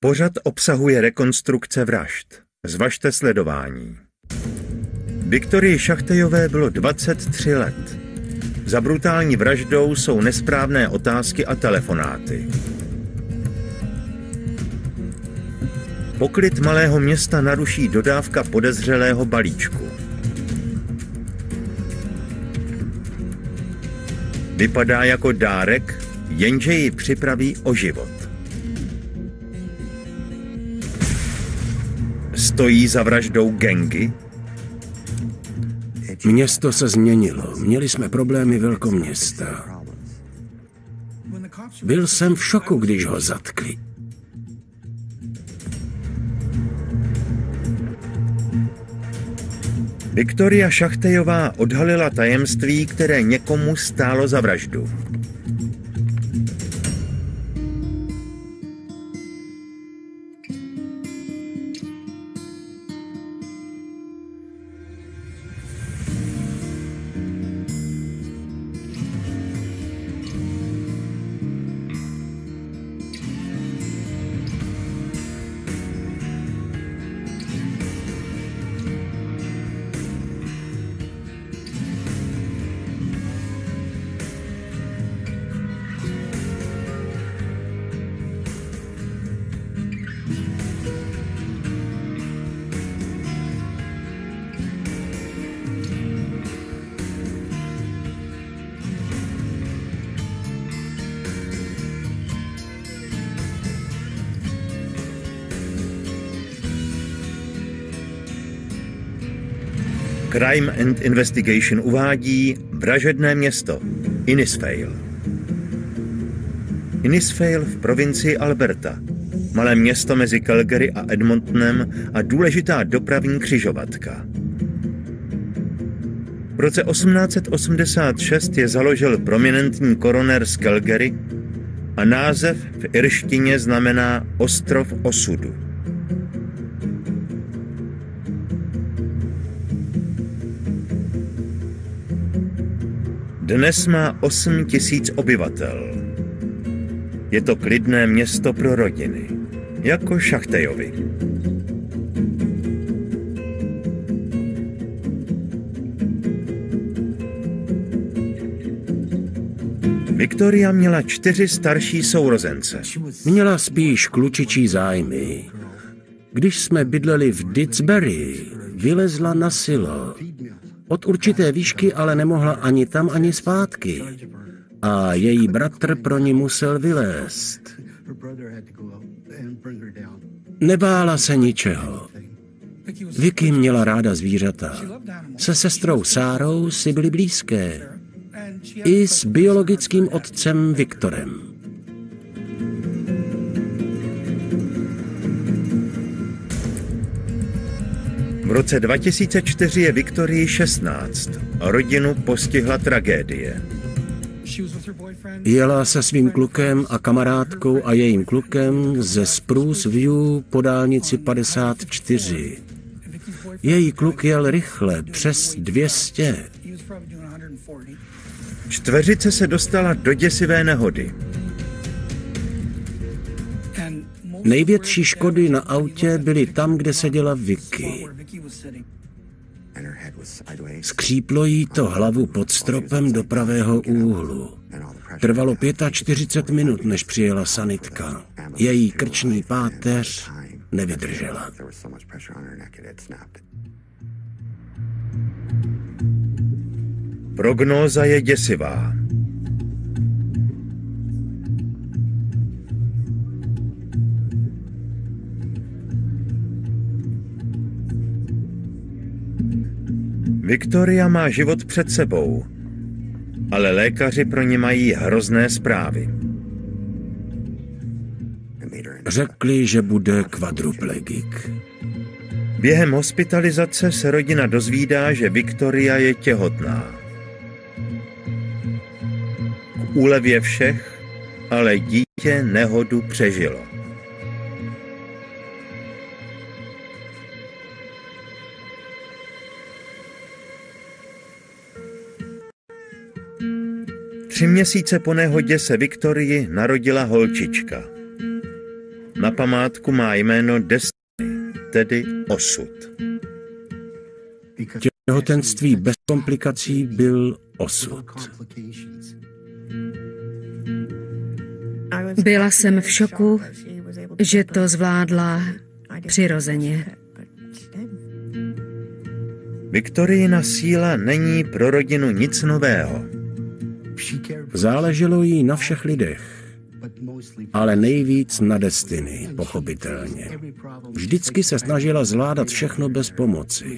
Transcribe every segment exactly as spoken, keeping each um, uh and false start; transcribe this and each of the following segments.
Pořad obsahuje rekonstrukce vražd. Zvažte sledování. Viktorii Šachtejové bylo dvacet tři let. Za brutální vraždou jsou nesprávné otázky a telefonáty. Poklid malého města naruší dodávka podezřelého balíčku. Vypadá jako dárek, jenže ji připraví o život. Stojí za vraždou gangy? Město se změnilo. Měli jsme problémy velkoměsta. Byl jsem v šoku, když ho zatkli. Viktoria Šachtejová odhalila tajemství, které někomu stálo za vraždu. Crime and Investigation uvádí vražedné město Innisfail. Innisfail v provincii Alberta. Malé město mezi Calgary a Edmontonem a důležitá dopravní křižovatka. V roce osmnáct set osmdesát šest je založil prominentní koroner z Calgary a název v irštině znamená Ostrov osudu. Dnes má osm tisíc obyvatel. Je to klidné město pro rodiny, jako Šachtejovi. Viktoria měla čtyři starší sourozence. Měla spíš klučičí zájmy. Když jsme bydleli v Didsbury, vylezla na silo. Od určité výšky ale nemohla ani tam, ani zpátky. A její bratr pro ní musel vylézt. Nebála se ničeho. Vicky měla ráda zvířata. Se sestrou Sárou si byly blízké. I s biologickým otcem Viktorem. V roce dva tisíce čtyři je Viktorii šestnáct. Rodinu postihla tragédie. Jela se svým klukem a kamarádkou a jejím klukem ze Spruce View po dálnici padesát čtyři. Její kluk jel rychle, přes dvě stě. Čtveřice se dostala do děsivé nehody. Největší škody na autě byly tam, kde seděla Vicky. Skříplo jí to hlavu pod stropem do pravého úhlu. Trvalo čtyřicet pět minut, než přijela sanitka. Její krční páteř nevydržela. Prognóza je děsivá. Viktoria má život před sebou, ale lékaři pro ní mají hrozné zprávy. Řekli, že bude kvadruplegik. Během hospitalizace se rodina dozvídá, že Viktoria je těhotná. K úlevě všech, ale dítě nehodu přežilo. Tři měsíce po nehodě se Viktorii narodila holčička. Na památku má jméno Destiny, tedy osud. Těhotenství bez komplikací byl osud. Byla jsem v šoku, že to zvládla přirozeně. Viktoriina síla není pro rodinu nic nového. Záleželo jí na všech lidech, ale nejvíc na Destiny, pochopitelně. Vždycky se snažila zvládat všechno bez pomoci.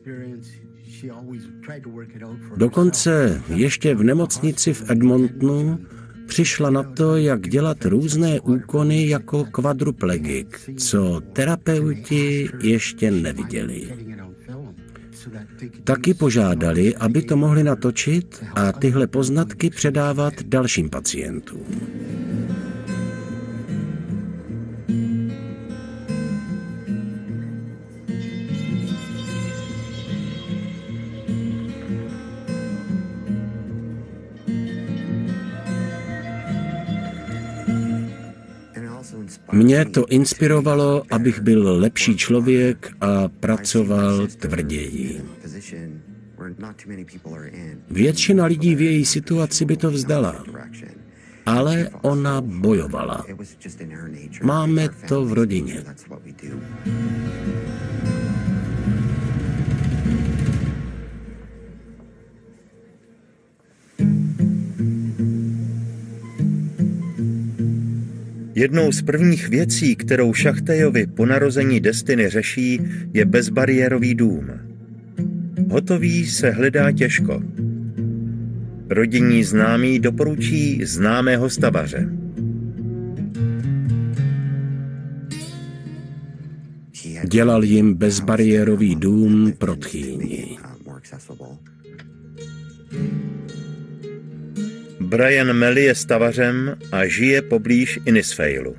Dokonce ještě v nemocnici v Edmontonu přišla na to, jak dělat různé úkony jako kvadruplegik, co terapeuti ještě neviděli. Taky požádali, aby to mohli natočit a tyhle poznatky předávat dalším pacientům. Mě to inspirovalo, abych byl lepší člověk a pracoval tvrději. Většina lidí v její situaci by to vzdala, ale ona bojovala. Máme to v rodině. Jednou z prvních věcí, kterou Šachtajovi po narození Destiny řeší, je bezbariérový dům. Hotový se hledá těžko. Rodinní známí doporučí známého stavaře. Dělal jim bezbariérový dům pro tchýni. Brian Melly je stavařem a žije poblíž Innisfailu.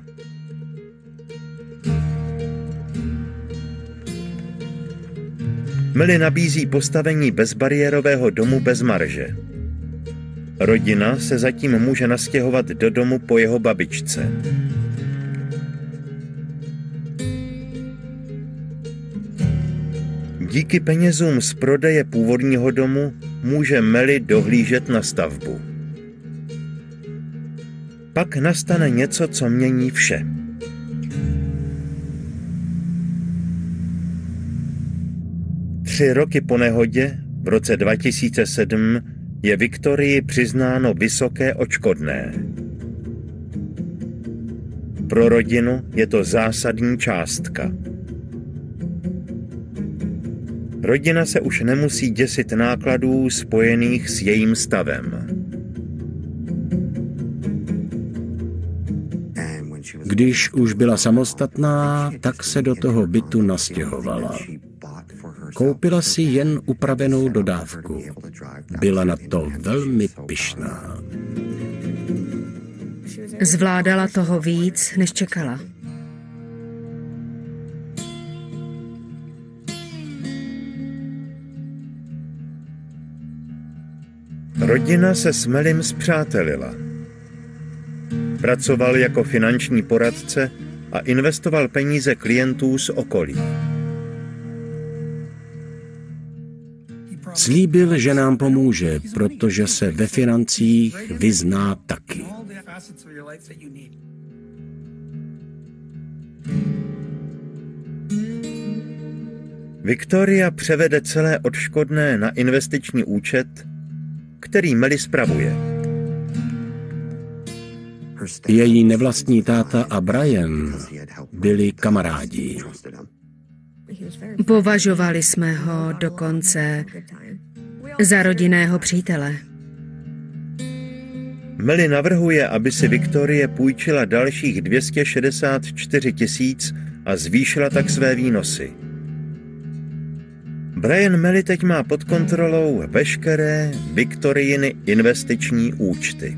Melly nabízí postavení bezbariérového domu bez marže. Rodina se zatím může nastěhovat do domu po jeho babičce. Díky penězům z prodeje původního domu může Melly dohlížet na stavbu. Pak nastane něco, co mění vše. Tři roky po nehodě, v roce dva tisíce sedm, je Viktorii přiznáno vysoké odškodné. Pro rodinu je to zásadní částka. Rodina se už nemusí děsit nákladů spojených s jejím stavem. Když už byla samostatná, tak se do toho bytu nastěhovala. Koupila si jen upravenou dodávku. Byla na to velmi pyšná. Zvládala toho víc, než čekala. Rodina se s Mellym spřátelila. Pracoval jako finanční poradce a investoval peníze klientů z okolí. Slíbil, že nám pomůže, protože se ve financích vyzná taky. Victoria převede celé odškodné na investiční účet, který Melly spravuje. Její nevlastní táta a Brian byli kamarádi. Považovali jsme ho dokonce za rodinného přítele. Melly navrhuje, aby si Viktorie půjčila dalších dvě stě šedesát čtyři tisíc a zvýšila tak své výnosy. Brian Melly teď má pod kontrolou veškeré Viktoriiny investiční účty.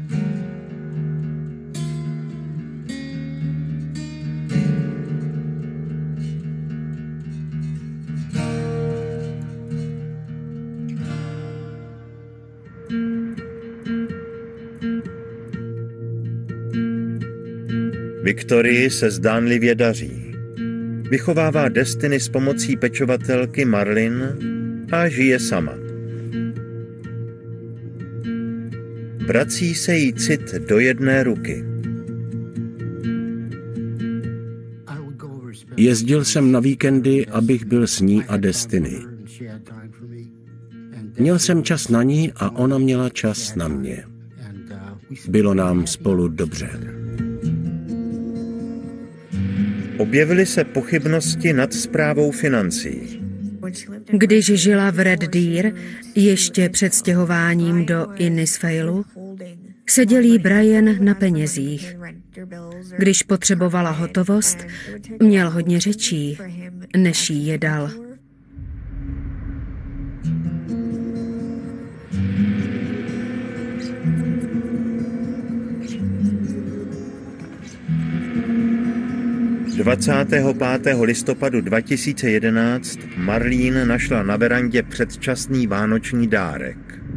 Viktorii se zdánlivě daří. Vychovává Destiny s pomocí pečovatelky Marlin a žije sama. Vrací se jí cit do jedné ruky. Jezdil jsem na víkendy, abych byl s ní a Destiny. Měl jsem čas na ní a ona měla čas na mě. Bylo nám spolu dobře. Objevily se pochybnosti nad správou financí. Když žila v Red Deer, ještě před stěhováním do Innisfailu, seděl jí Brian na penězích. Když potřebovala hotovost, měl hodně řečí, než jí je dal. dvacátého pátého listopadu dva tisíce jedenáct Marlene našla na verandě předčasný vánoční dárek.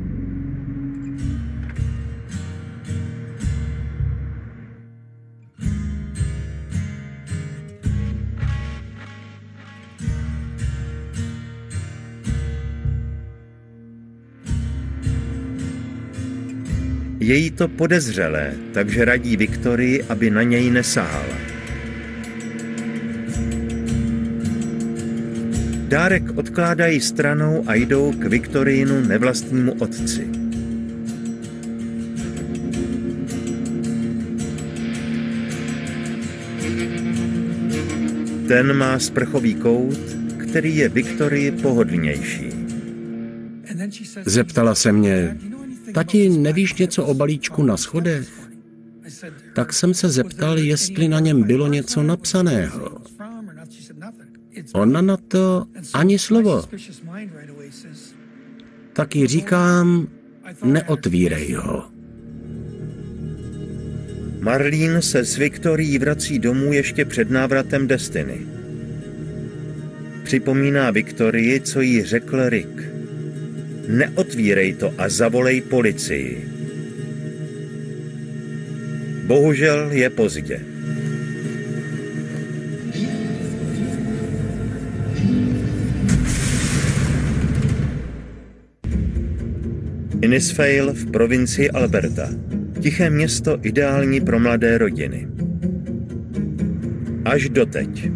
Je jí to podezřelé, takže radí Viktorii, aby na něj nesahala. Dárek odkládají stranou a jdou k Viktoriinu nevlastnímu otci. Ten má sprchový kout, který je Viktorii pohodlnější. Zeptala se mě, tati, nevíš něco o balíčku na schodech? Tak jsem se zeptal, jestli na něm bylo něco napsaného. Ona na to ani slovo. Tak jí říkám, neotvírej ho. Marlene se s Viktorií vrací domů ještě před návratem Destiny. Připomíná Viktorii, co jí řekl Rick. Neotvírej to a zavolej policii. Bohužel je pozdě. Innisfail v provincii Alberta. Tiché město ideální pro mladé rodiny. Až doteď.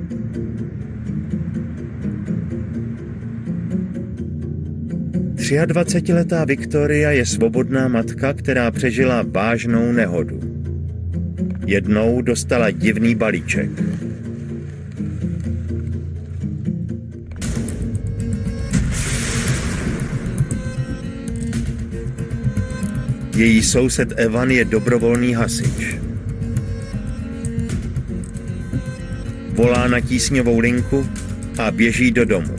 dvacetiletá Viktoria je svobodná matka, která přežila vážnou nehodu. Jednou dostala divný balíček. Její soused Evan je dobrovolný hasič. Volá na tísňovou linku a běží do domu.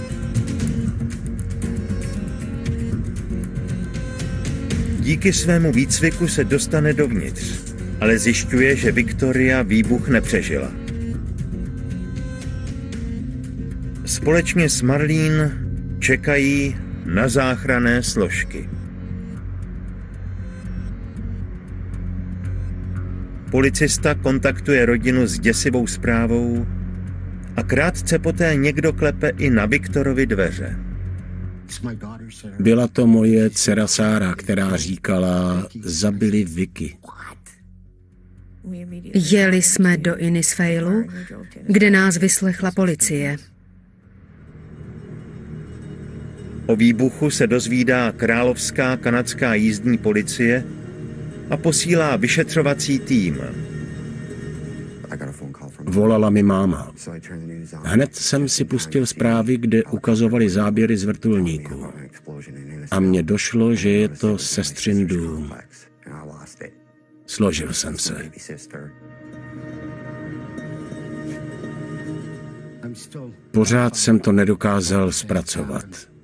Díky svému výcviku se dostane dovnitř, ale zjišťuje, že Viktoria výbuch nepřežila. Společně s Marlene čekají na záchranné složky. Policista kontaktuje rodinu s děsivou zprávou a krátce poté někdo klepe i na Viktorovi dveře. Byla to moje dcera Sára, která říkala, zabili Vicky. Jeli jsme do Innisfailu, kde nás vyslechla policie. O výbuchu se dozvídá královská kanadská jízdní policie a posílá vyšetřovací tým. Volala mi máma. Hned jsem si pustil zprávy, kde ukazovali záběry z vrtulníku. A mně došlo, že je to sestřin dům. Složil jsem se. Pořád jsem to nedokázal zpracovat.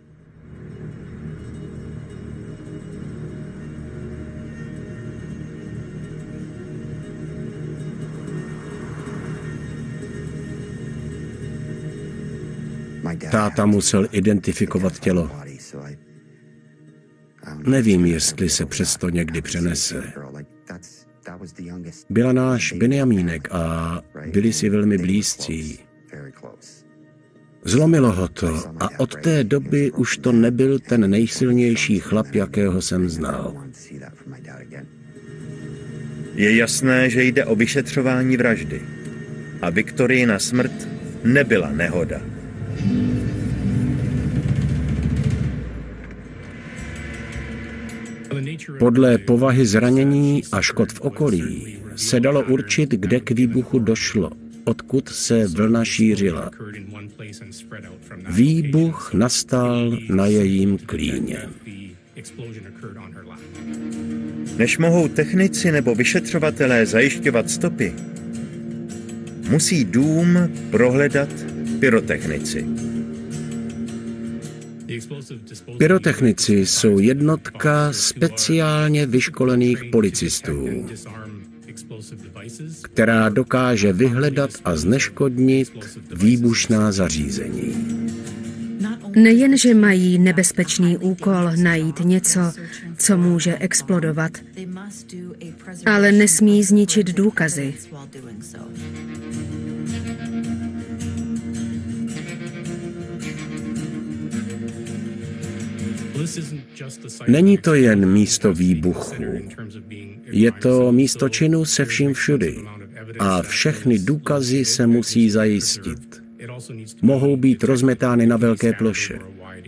Táta musel identifikovat tělo. Nevím, jestli se přesto někdy přenese. Byla náš Benjamínek a byli si velmi blízcí. Zlomilo ho to a od té doby už to nebyl ten nejsilnější chlap, jakého jsem znal. Je jasné, že jde o vyšetřování vraždy. A Viktoriina smrt nebyla nehoda. Podle povahy zranění a škod v okolí se dalo určit, kde k výbuchu došlo, odkud se vlna šířila. Výbuch nastal na jejím klíně. Než mohou technici nebo vyšetřovatelé zajišťovat stopy, musí dům prohledat pyrotechnici. Pyrotechnici jsou jednotka speciálně vyškolených policistů, která dokáže vyhledat a zneškodnit výbušná zařízení. Nejenže mají nebezpečný úkol najít něco, co může explodovat, ale nesmí zničit důkazy. Není to jen místo výbuchu. Je to místo činu se vším všudy. A všechny důkazy se musí zajistit. Mohou být rozmetány na velké ploše.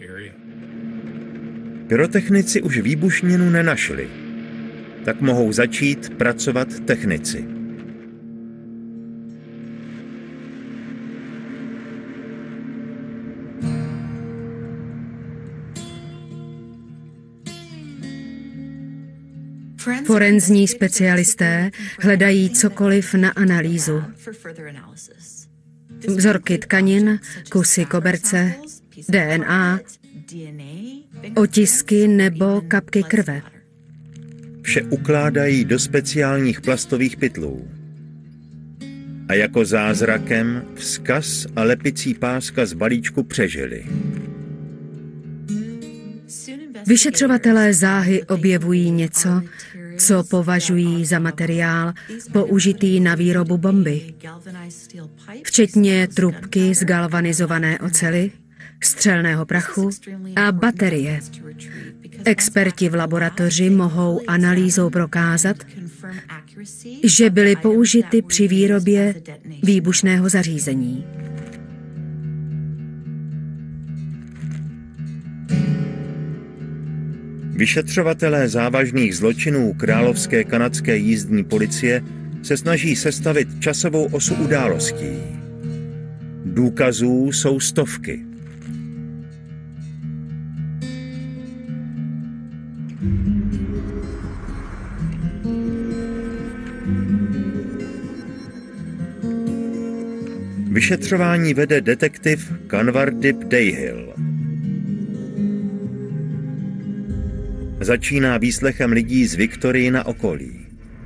Pyrotechnici už výbušninu nenašli, tak mohou začít pracovat technici. Forenzní specialisté hledají cokoliv na analýzu. Vzorky tkanin, kusy koberce, D N A, otisky nebo kapky krve. Vše ukládají do speciálních plastových pytlů. A jako zázrakem vzkaz a lepicí páska z balíčku přežili. Vyšetřovatelé záhy objevují něco, co považují za materiál použitý na výrobu bomby, včetně trubky z galvanizované oceli, střelného prachu a baterie. Experti v laboratoři mohou analýzou prokázat, že byly použity při výrobě výbušného zařízení. Vyšetřovatelé závažných zločinů Královské kanadské jízdní policie se snaží sestavit časovou osu událostí. Důkazů jsou stovky. Vyšetřování vede detektiv Canwardip Dayhill. Začíná výslechem lidí z Viktoriina okolí.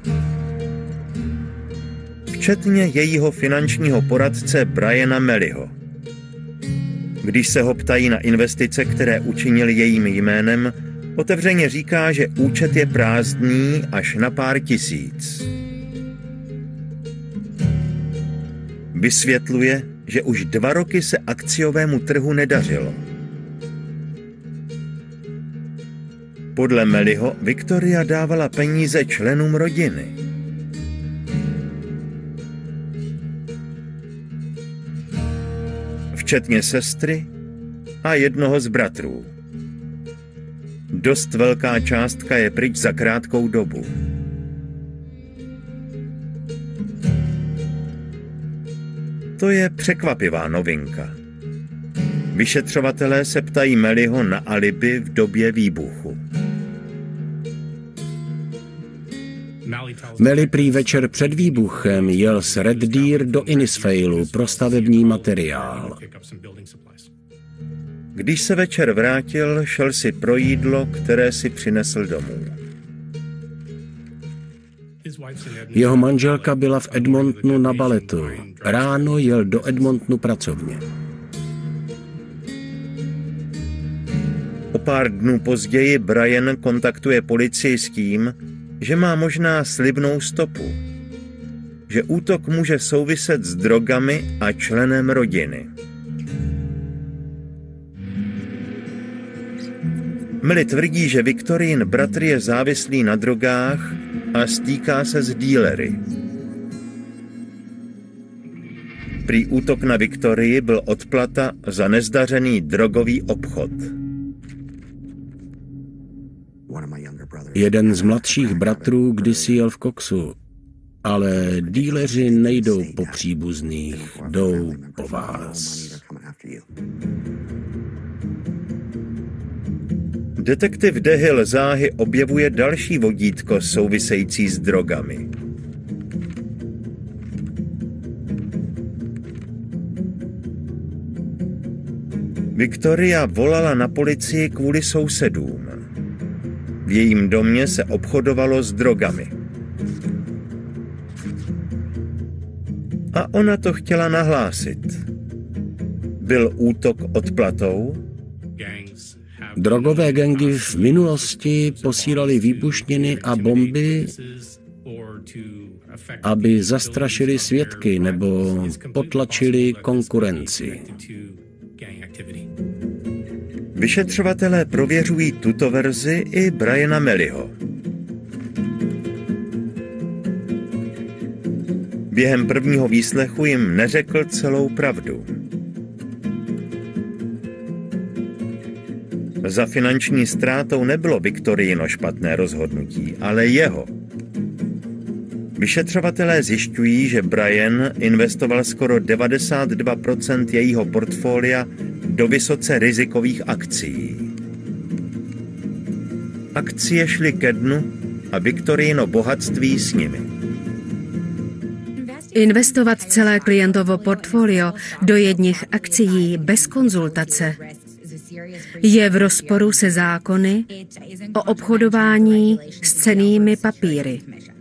Včetně jejího finančního poradce Briana Meliho. Když se ho ptají na investice, které učinil jejím jménem, otevřeně říká, že účet je prázdný až na pár tisíc. Vysvětluje, že už dva roky se akciovému trhu nedařilo. Podle Meliho Victoria dávala peníze členům rodiny. Včetně sestry a jednoho z bratrů. Dost velká částka je pryč za krátkou dobu. To je překvapivá novinka. Vyšetřovatelé se ptají Meliho na alibi v době výbuchu. Meli prý večer před výbuchem jel z Red Deer do Innisfailu pro stavební materiál. Když se večer vrátil, šel si pro jídlo, které si přinesl domů. Jeho manželka byla v Edmontonu na baletu. Ráno jel do Edmontonu pracovně. O pár dnů později Brian kontaktuje policii s tím, že má možná slibnou stopu, že útok může souviset s drogami a členem rodiny. Millie tvrdí, že Victorine bratr je závislý na drogách a stýká se s dílery. Prý útok na Victorii byl odplata za nezdařený drogový obchod. Jeden z mladších bratrů kdysi jel v koksu, ale díleři nejdou po příbuzných, jdou po vás. Detektiv Dehill záhy objevuje další vodítko související s drogami. Victoria volala na policii kvůli sousedům. V jejím domě se obchodovalo s drogami. A ona to chtěla nahlásit. Byl útok odplatou? Drogové gangy v minulosti posílali výbušniny a bomby, aby zastrašili svědky nebo potlačili konkurenci. Vyšetřovatelé prověřují tuto verzi i Briana Mellieho. Během prvního výslechu jim neřekl celou pravdu. Za finanční ztrátou nebylo Victorino špatné rozhodnutí, ale jeho. Vyšetřovatelé zjišťují, že Brian investoval skoro devadesát dva procent jejího portfolia do vysoce rizikových akcií. Akcie šly ke dnu a Victorino bohatství s nimi. Investovat celé klientovo portfolio do jedních akcií bez konzultace je v rozporu se zákony o obchodování s cennými papíry.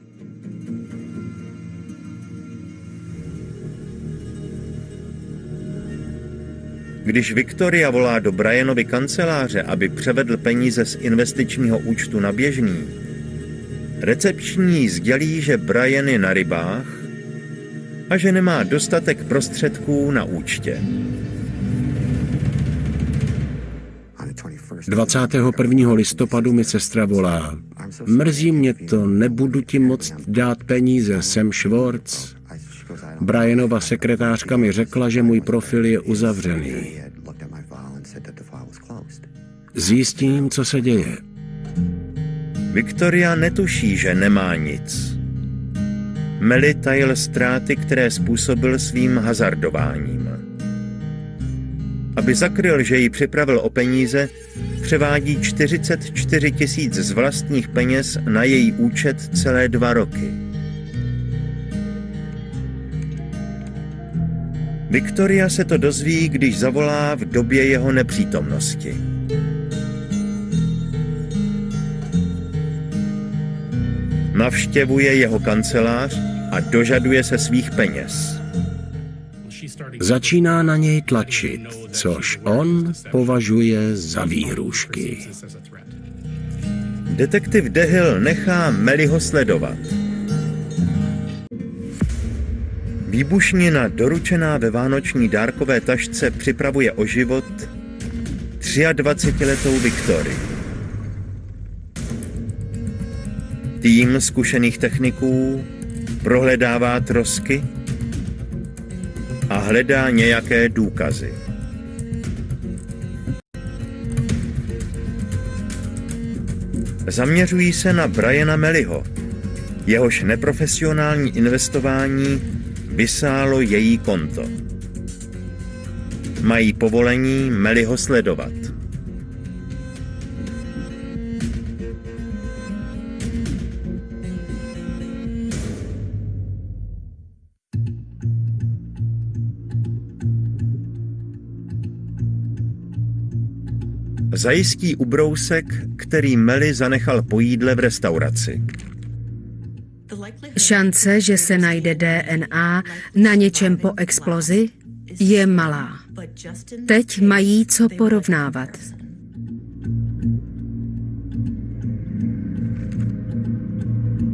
Když Victoria volá do Brianovy kanceláře, aby převedl peníze z investičního účtu na běžný, recepční sdělí, že Brian je na rybách a že nemá dostatek prostředků na účtě. dvacátého prvního listopadu mi sestra volá. Mrzí mě to, nebudu ti moct dát peníze, jsem Schwartz. Brianova sekretářka mi řekla, že můj profil je uzavřený. Zjistím, co se děje. Victoria netuší, že nemá nic. Mellie tajil ztráty, které způsobil svým hazardováním. Aby zakryl, že ji připravil o peníze, převádí čtyřicet čtyři tisíc z vlastních peněz na její účet celé dva roky. Victoria se to dozví, když zavolá v době jeho nepřítomnosti. Navštěvuje jeho kancelář a dožaduje se svých peněz. Začíná na něj tlačit, což on považuje za výhrůžky. Detektiv Dehill nechá Mellieho sledovat. Výbušnina doručená ve vánoční dárkové tašce připravuje o život dvacetiletou Victorii. Tým zkušených techniků prohledává trosky a hledá nějaké důkazy. Zaměřují se na Briana Mellieho, jehož neprofesionální investování vysálo její konto. Mají povolení Mellieho sledovat. Zajistí ubrousek, který Mellie zanechal po jídle v restauraci. Šance, že se najde D N A na něčem po explozi, je malá. Teď mají co porovnávat.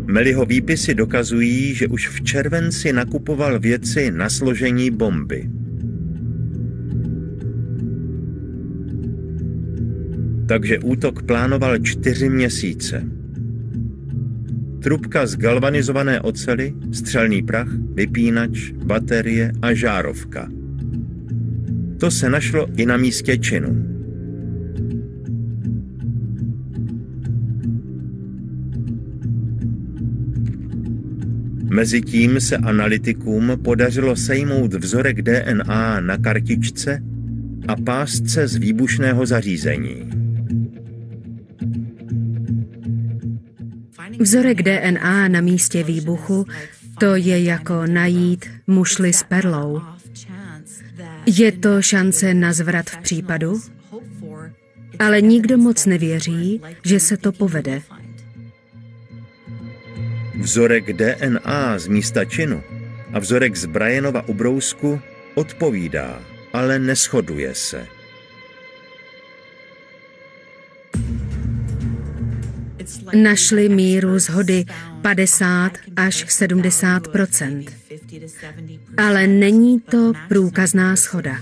Mellyho výpisy dokazují, že už v červenci nakupoval věci na složení bomby. Takže útok plánoval čtyři měsíce. Trubka z galvanizované oceli, střelný prach, vypínač, baterie a žárovka. To se našlo i na místě činu. Mezitím se analytikům podařilo sejmout vzorek D N A na kartičce a pásce z výbušného zařízení. Vzorek D N A na místě výbuchu, to je jako najít mušli s perlou. Je to šance na zvrat v případu, ale nikdo moc nevěří, že se to povede. Vzorek D N A z místa činu a vzorek z Bryanova ubrousku odpovídá, ale neshoduje se. Našli míru shody padesát až sedmdesát procent. Ale není to průkazná shoda.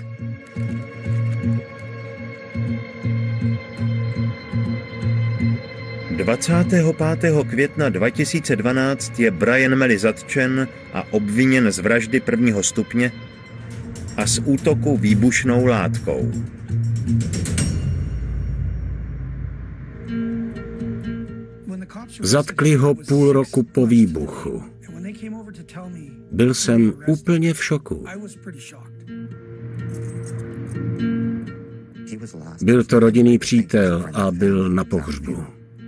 dvacátého pátého května dva tisíce dvanáct je Bryan Melly zatčen a obviněn z vraždy prvního stupně a z útoku výbušnou látkou. Zatkli ho půl roku po výbuchu. Byl jsem úplně v šoku. Byl to rodinný přítel a byl na pohřbu.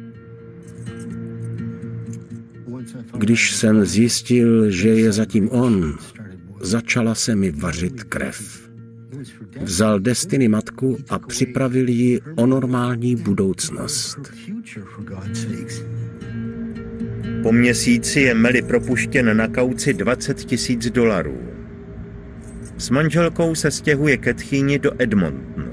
Když jsem zjistil, že je zatím on, začala se mi vařit krev. Vzal Destiny matku a připravil ji o normální budoucnost. Po měsíci je Melly propuštěn na kauci dvacet tisíc dolarů. S manželkou se stěhuje ke tchýni do Edmontonu.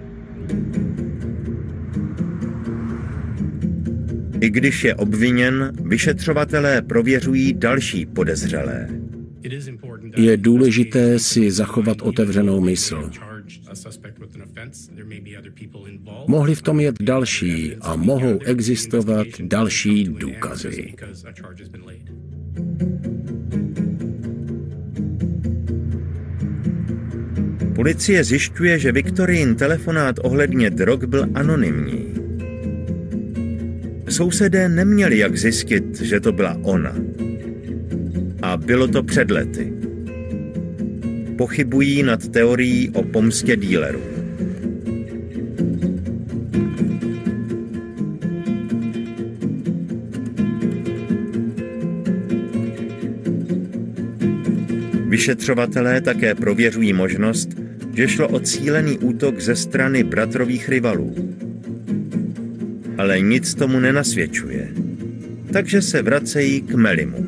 I když je obviněn, vyšetřovatelé prověřují další podezřelé. Je důležité si zachovat otevřenou mysl. Mohli v tom jet další a mohou existovat další důkazy. Policie zjišťuje, že Victorien telefonát ohledně drog byl anonymní. Sousedé neměli jak zjistit, že to byla ona. A bylo to před lety. Pochybují nad teorií o pomstě dílerů. Vyšetřovatelé také prověřují možnost, že šlo o cílený útok ze strany bratrových rivalů. Ale nic tomu nenasvědčuje. Takže se vracejí k Mellymu.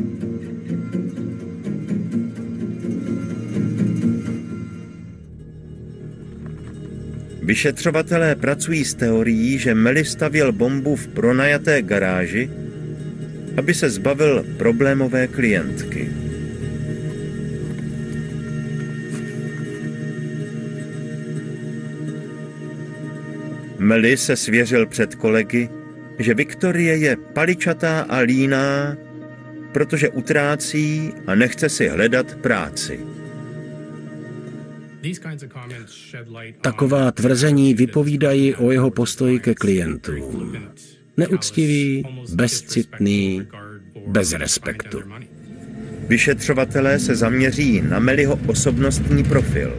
Vyšetřovatelé pracují s teorií, že Melly stavěl bombu v pronajaté garáži, aby se zbavil problémové klientky. Melly se svěřil před kolegy, že Viktorie je paličatá a líná, protože utrácí a nechce si hledat práci. Taková tvrzení vypovídají o jeho postoji ke klientům. Neuctivý, bezcitný, bez respektu. Vyšetřovatelé se zaměří na Mellyho osobnostní profil.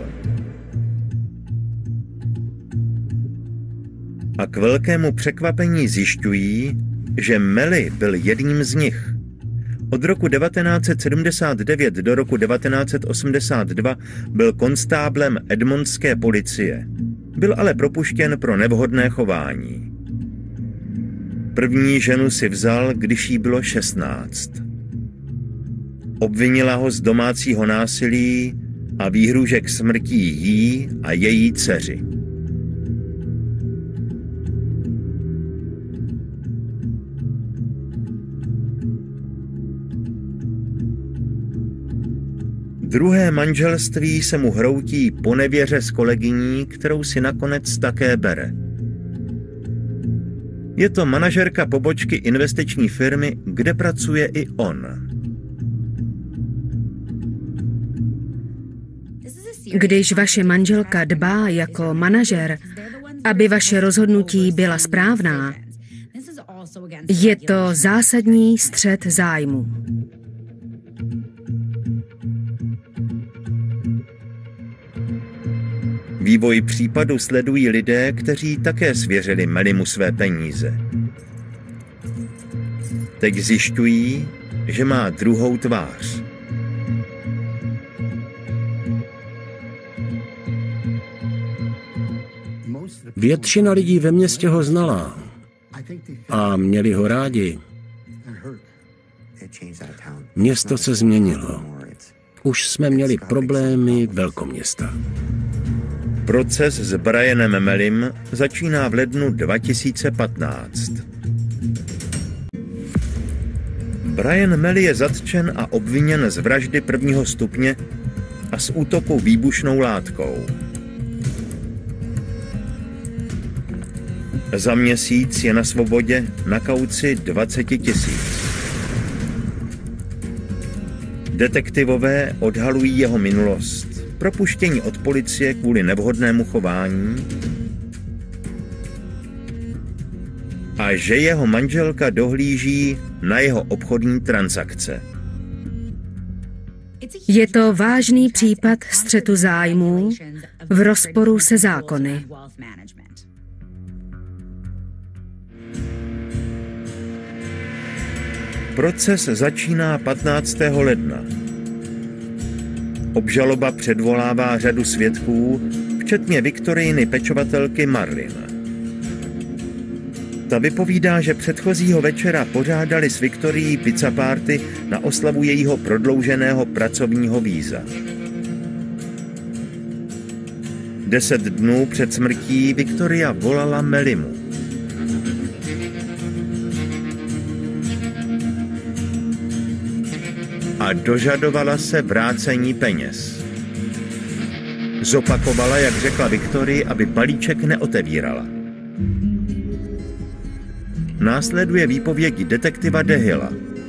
A k velkému překvapení zjišťují, že Melly byl jedním z nich. Od roku devatenáct set sedmdesát devět do roku devatenáct set osmdesát dva byl konstáblem edmontské policie. Byl ale propuštěn pro nevhodné chování. První ženu si vzal, když jí bylo šestnáct. Obvinila ho z domácího násilí a výhrůžek smrtí jí a její dceři. Druhé manželství se mu hroutí po nevěře s kolegyní, kterou si nakonec také bere. Je to manažerka pobočky investiční firmy, kde pracuje i on. Když vaše manželka dbá jako manažer, aby vaše rozhodnutí byla správná, je to zásadní střet zájmu. Vývoj případu sledují lidé, kteří také svěřili Mellymu své peníze. Teď zjišťují, že má druhou tvář. Většina lidí ve městě ho znala a měli ho rádi. Město se změnilo. Už jsme měli problémy velkoměsta. Proces s Brianem Mellym začíná v lednu dva tisíce patnáct. Brian Melly je zatčen a obviněn z vraždy prvního stupně a z útoku výbušnou látkou. Za měsíc je na svobodě na kauci dvacet tisíc. Detektivové odhalují jeho minulost, propuštění od policie kvůli nevhodnému chování a že jeho manželka dohlíží na jeho obchodní transakce. Je to vážný případ střetu zájmů v rozporu se zákony. Proces začíná patnáctého ledna. Obžaloba předvolává řadu svědků, včetně Viktoriny pečovatelky Marlin. Ta vypovídá, že předchozího večera pořádali s Viktorií pizza party na oslavu jejího prodlouženého pracovního víza. Deset dnů před smrtí Viktoria volala Mellymu. A dožadovala se vrácení peněz. Zopakovala, jak řekla Viktorii, aby balíček neotevírala. Následuje výpověď detektiva Dehilla.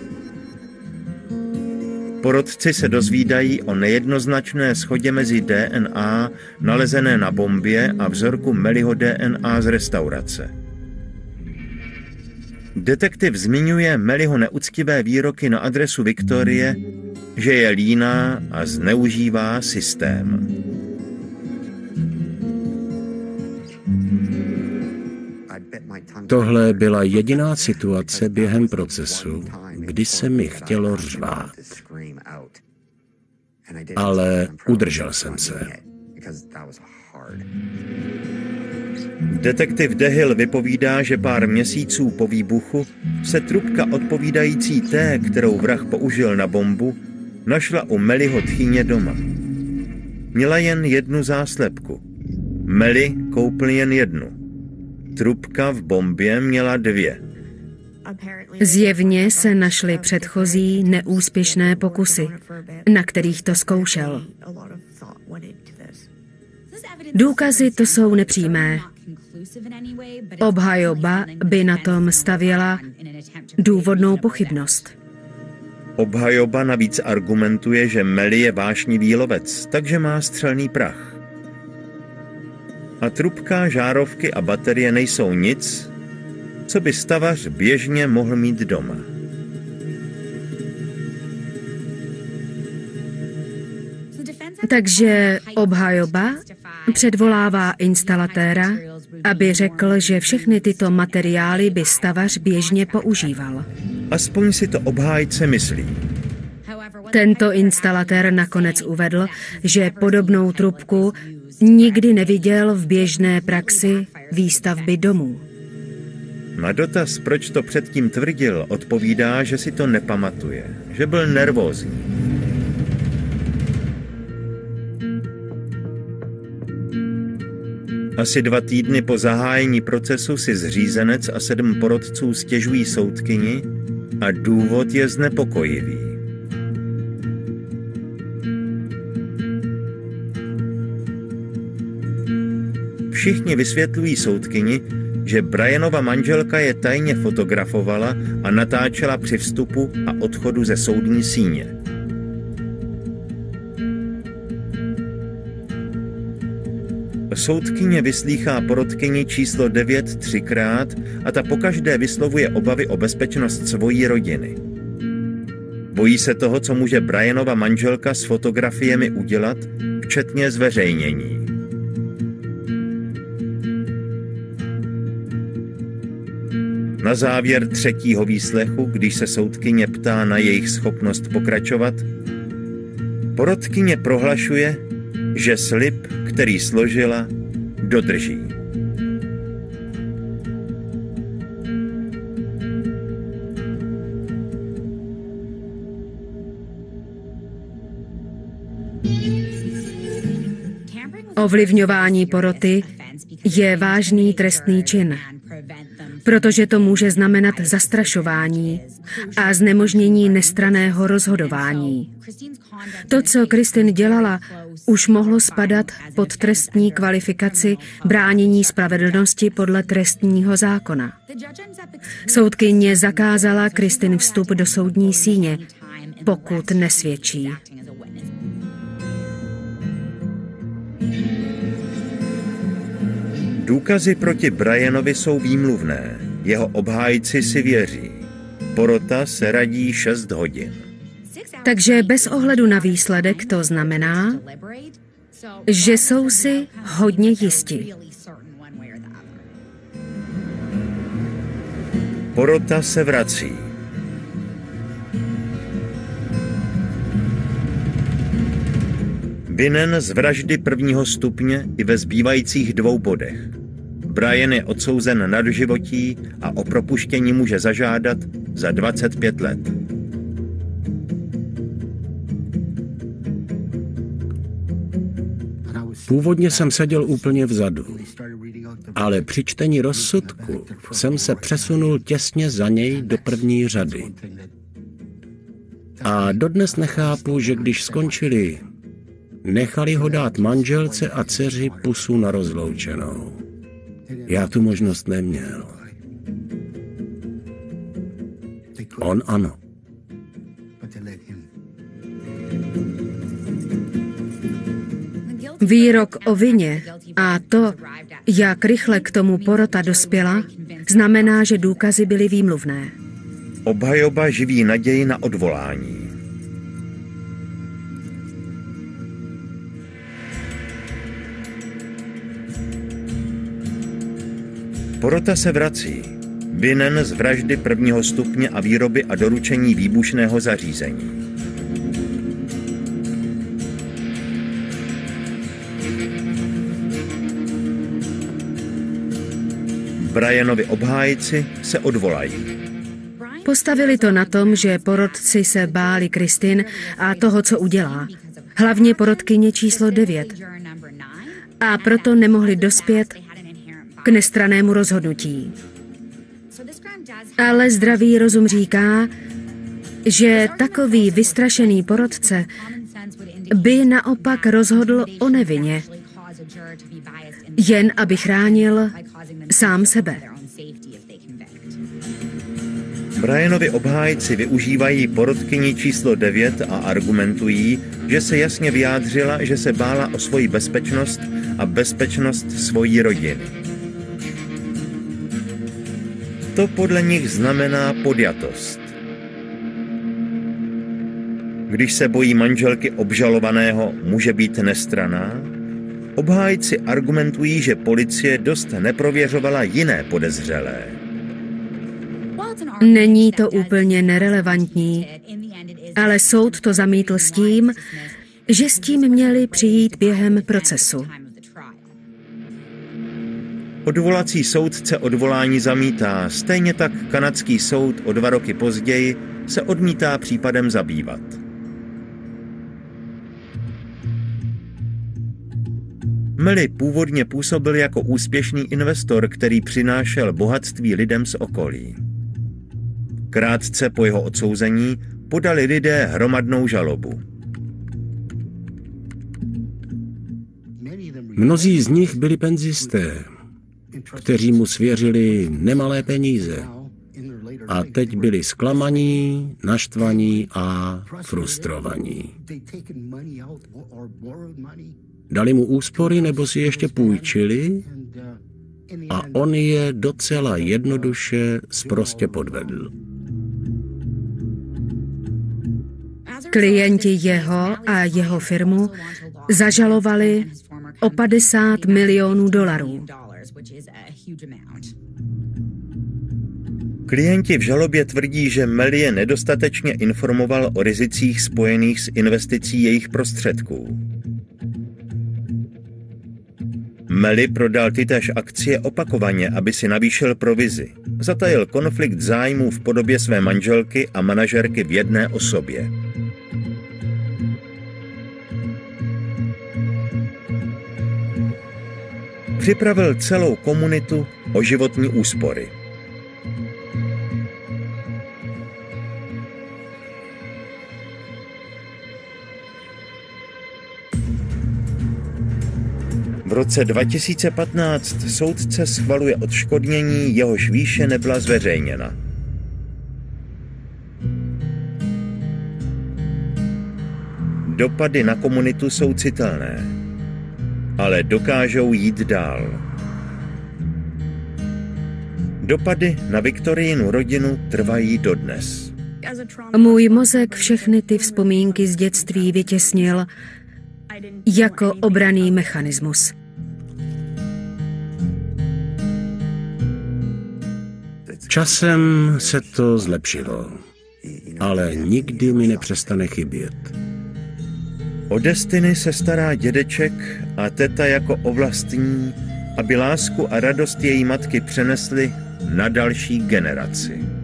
Porotci se dozvídají o nejednoznačné shodě mezi D N A nalezené na bombě a vzorku Mellyho D N A z restaurace. Detektiv zmiňuje Mellyho neuctivé výroky na adresu Viktorie, že je líná a zneužívá systém. Tohle byla jediná situace během procesu, kdy se mi chtělo řvát. Ale udržel jsem se. Detektiv Dehill vypovídá, že pár měsíců po výbuchu se trubka odpovídající té, kterou vrah použil na bombu, našla u Mellyho tchyně doma. Měla jen jednu záslepku. Melly koupil jen jednu. Trubka v bombě měla dvě. Zjevně se našly předchozí neúspěšné pokusy, na kterých to zkoušel. Důkazy to jsou nepřímé. Obhajoba by na tom stavěla důvodnou pochybnost. Obhajoba navíc argumentuje, že Melly je vášnivý lovec, takže má střelný prach. A trubka, žárovky a baterie nejsou nic, co by stavař běžně mohl mít doma. Takže obhajoba předvolává instalatéra, aby řekl, že všechny tyto materiály by stavař běžně používal. Aspoň si to obhájce myslí. Tento instalatér nakonec uvedl, že podobnou trubku nikdy neviděl v běžné praxi výstavby domů. Na dotaz, proč to předtím tvrdil, odpovídá, že si to nepamatuje, že byl nervózní. Asi dva týdny po zahájení procesu si zřízenec a sedm porotců stěžují soudkyni a důvod je znepokojivý. všichni vysvětlují soudkyni, že Brianova manželka je tajně fotografovala a natáčela při vstupu a odchodu ze soudní síně. Soudkyně vyslýchá porotkyni číslo devět třikrát a ta pokaždé vyslovuje obavy o bezpečnost svojí rodiny. Bojí se toho, co může Brianova manželka s fotografiemi udělat, včetně zveřejnění. Na závěr třetího výslechu, když se soudkyně ptá na jejich schopnost pokračovat, porotkyně prohlašuje, že slib, který složila, dodrží. Ovlivňování poroty je vážný trestný čin, protože to může znamenat zastrašování a znemožnění nestranného rozhodování. To, co Kristin dělala, už mohlo spadat pod trestní kvalifikaci bránění spravedlnosti podle trestního zákona. Soudkyně zakázala Kristin vstup do soudní síně, pokud nesvědčí. Důkazy proti Brianovi jsou výmluvné. Jeho obhájci si věří. Porota se radí šest hodin. Takže bez ohledu na výsledek to znamená, že jsou si hodně jisti. Porota se vrací. Vinen z vraždy prvního stupně i ve zbývajících dvou bodech. Brian je odsouzen na doživotí a o propuštění může zažádat za dvacet pět let. Původně jsem seděl úplně vzadu, ale při čtení rozsudku jsem se přesunul těsně za něj do první řady. A dodnes nechápu, že když skončili, nechali ho dát manželce a dceři pusu na rozloučenou. Já tu možnost neměl. On ano. Výrok o vině a to, jak rychle k tomu porota dospěla, znamená, že důkazy byly výmluvné. Obhajoba živí naději na odvolání. Porota se vrací. Vinen z vraždy prvního stupně a výroby a doručení výbušného zařízení. Brianovi obhájci se odvolají. Postavili to na tom, že porotci se báli Kristin a toho, co udělá. Hlavně porotkyně číslo devět. A proto nemohli dospět k nestrannému rozhodnutí. Ale zdravý rozum říká, že takový vystrašený porotce by naopak rozhodl o nevině, jen aby chránil sám sebe. Brianovi obhájci využívají porotkyni číslo devět a argumentují, že se jasně vyjádřila, že se bála o svoji bezpečnost a bezpečnost svojí rodiny. To podle nich znamená podjatost. Když se bojí manželky obžalovaného, může být nestranná? Obhájci argumentují, že policie dost neprověřovala jiné podezřelé. Není to úplně nerelevantní, ale soud to zamítl s tím, že s tím měli přijít během procesu. Odvolací soudce odvolání zamítá, stejně tak kanadský soud o dva roky později se odmítá případem zabývat. Melly původně působil jako úspěšný investor, který přinášel bohatství lidem z okolí. Krátce po jeho odsouzení podali lidé hromadnou žalobu. Mnozí z nich byli penzisté, kteří mu svěřili nemalé peníze. A teď byli zklamaní, naštvaní a frustrovaní. Dali mu úspory nebo si ještě půjčili a on je docela jednoduše sprostě podvedl. Klienti jeho a jeho firmu zažalovali o padesát milionů dolarů. Klienti v žalobě tvrdí, že Mel je nedostatečně informoval o rizicích spojených s investicí jejich prostředků. Meli prodal tytéž akcie opakovaně, aby si navýšil provizi. Zatajil konflikt zájmů v podobě své manželky a manažerky v jedné osobě. Připravil celou komunitu o životní úspory. V roce dva tisíce patnáct soudce schvaluje odškodnění, jehož výše nebyla zveřejněna. Dopady na komunitu jsou citelné, ale dokážou jít dál. Dopady na Viktoriinu rodinu trvají dodnes. Můj mozek všechny ty vzpomínky z dětství vytěsnil jako obranný mechanismus. Časem se to zlepšilo, ale nikdy mi nepřestane chybět. O Destiny se stará dědeček a teta jako o vlastní, aby lásku a radost její matky přenesli na další generaci.